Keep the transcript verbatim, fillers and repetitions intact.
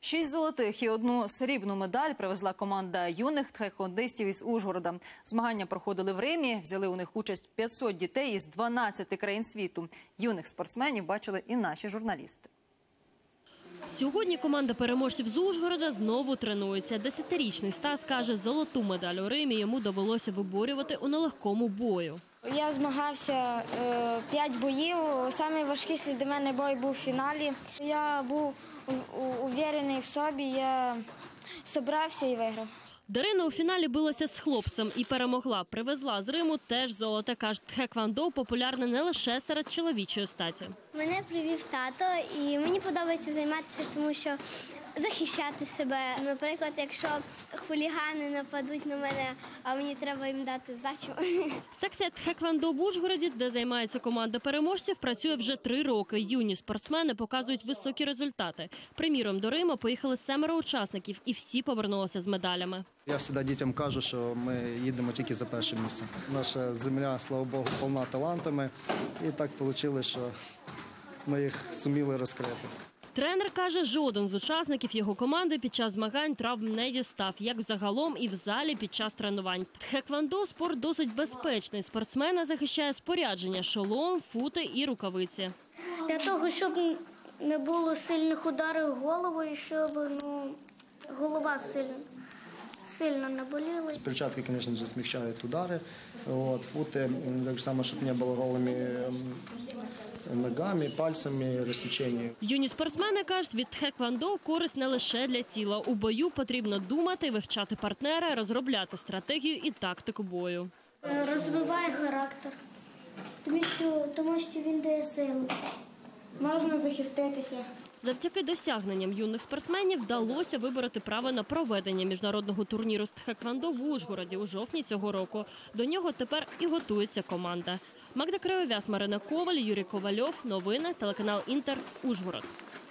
Шість золотих і одну срібну медаль привезла команда юних тхеквондистів із Ужгорода. Змагання проходили в Римі, взяли у них участь п'ятсот дітей із дванадцяти країн світу. Юних спортсменів бачили і наші журналісти. Сьогодні команда переможців з Ужгорода знову тренується. Десятирічний Стас каже, золоту медаль у Римі йому довелося виборювати у нелегкому бою. Я змагався е, п'ять боїв. Самий важкий для мене бой був в фіналі. Я був уверений в собі, я зібрався і виграв. Дарина у фіналі билася з хлопцем і перемогла. Привезла з Риму теж золото. Каже, тхеквондо популярне не лише серед чоловічої статі. Мене привів тато і мені подобається займатися, тому що захищати себе. Наприклад, якщо хулігани нападуть на мене, а мені треба їм дати здачу. Секція тхеквондо в Ужгороді, де займається команда переможців, працює вже три роки. Юні спортсмени показують високі результати. Приміром, до Риму поїхали семеро учасників і всі повернулися з медалями. Я завжди дітям кажу, що ми їдемо тільки за перше місце. Наша земля, слава Богу, повна талантами. І так вийшло, що ми їх зуміли розкрити. Тренер каже, жоден з учасників його команди під час змагань травм не дістав, як загалом і в залі під час тренувань. Тхеквондо – спорт досить безпечний. Спортсмена захищає спорядження – шолом, фути і рукавиці. Для того, щоб не було сильних ударів в голову і щоб ну, голова сильно, сильно не боліла. Перчатки, звісно ж, змягчають удари. От, фути, так само, щоб не було голими ногами, пальцями, розсічення. Юні спортсмени кажуть, від тхеквондо користь не лише для тіла. У бою потрібно думати, вивчати партнера, розробляти стратегію і тактику бою. Розвиває характер, тому що, тому що він дає силу. Можна захиститися. Завдяки досягненням юних спортсменів вдалося вибороти право на проведення міжнародного турніру з тхеквондо в Ужгороді у жовтні цього року. До нього тепер і готується команда. Магда Кривов'яз, Марина Коваль, Юрій Ковальов. Новини, телеканал Інтер, Ужгород.